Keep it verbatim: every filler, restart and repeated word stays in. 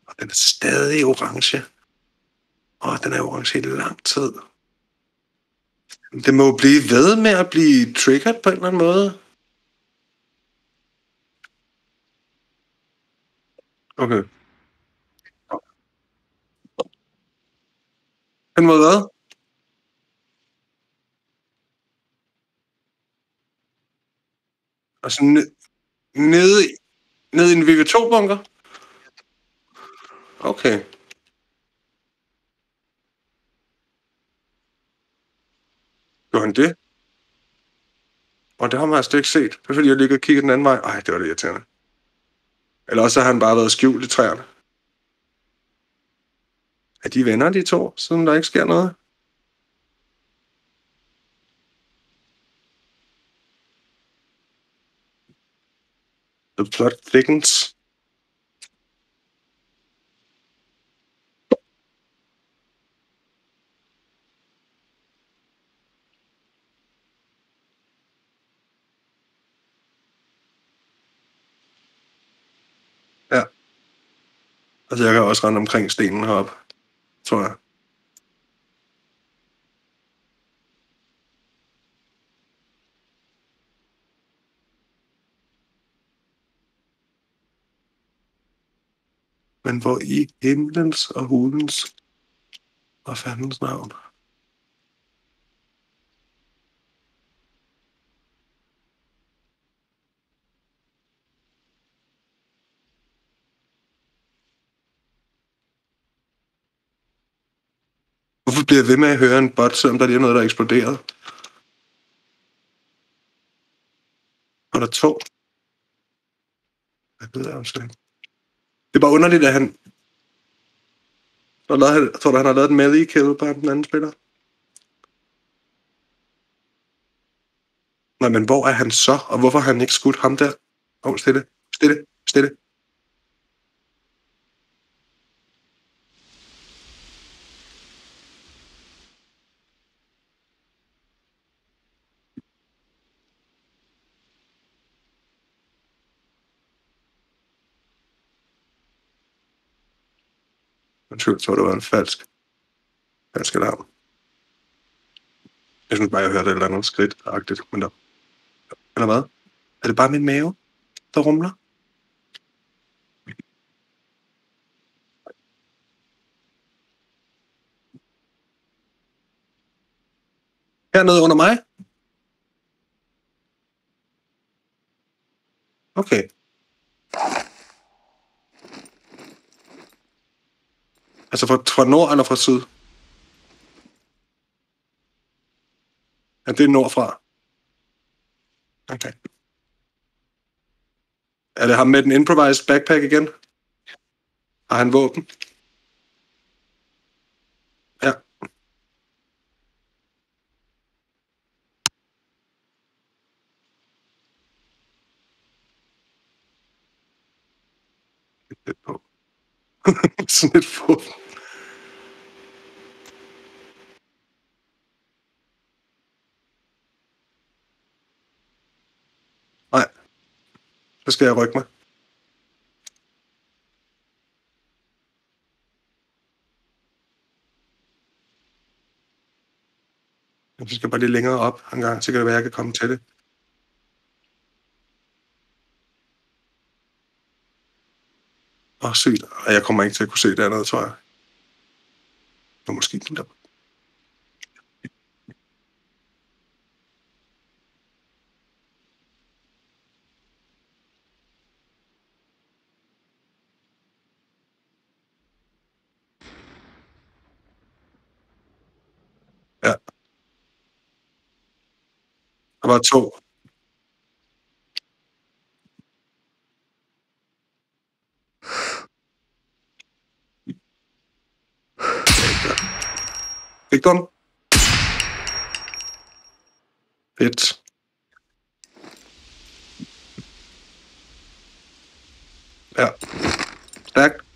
Og den er stadig orange. Åh, den er orange i lang tid. Det må jo blive ved med at blive triggered på en eller anden måde. Okay. Den må hvad? Altså ned nede i nede i en V V to bunker? Okay. Gjorde han det? Åh, det har man altså ikke set. Det er fordi, jeg ligger og kigger den anden vej. Ej, det var da irriterende. Eller også har han bare været skjult i træerne. Er de venner, de to, siden der ikke sker noget? The plot thickens. Ja. Altså, jeg kan også rende omkring stenen heroppe, tror jeg. Men hvor i himlens og hulens og fandens navn? Hvorfor bliver jeg ved med at høre en bot, selvom der lige er noget, der er eksploderet? Og der er to. Hvad ved jeg om det? Det er bare underligt, at han... Jeg tror du, han har lavet en melee kill på den anden spiller? Nej, men hvor er han så? Og hvorfor har han ikke skudt ham der? Åh, oh, stille, stille, stille. Jeg tror, det var en falsk, falsk alarm. Jeg synes bare, jeg hørte et eller andet skridt-agtigt, men der... Eller hvad? Er det bare min mave, der rumler? Hernede under mig? Okay. Altså fra, fra nord eller fra syd? Ja, det er nordfra. Okay. Er det ham med den improvised backpack igen? Har han våben? Ja. Lidt på. Sådan et våben. Nej. Så skal jeg rykke mig. Jeg skal bare lige længere op en gang, så kan det være, at jeg kan komme til det. Åh, oh, sygt. Og jeg kommer ikke til at kunne se det andet, tror jeg. Det var måske den der. Ja. Der var to. Fik du den? Fedt. Ja. Stærkt.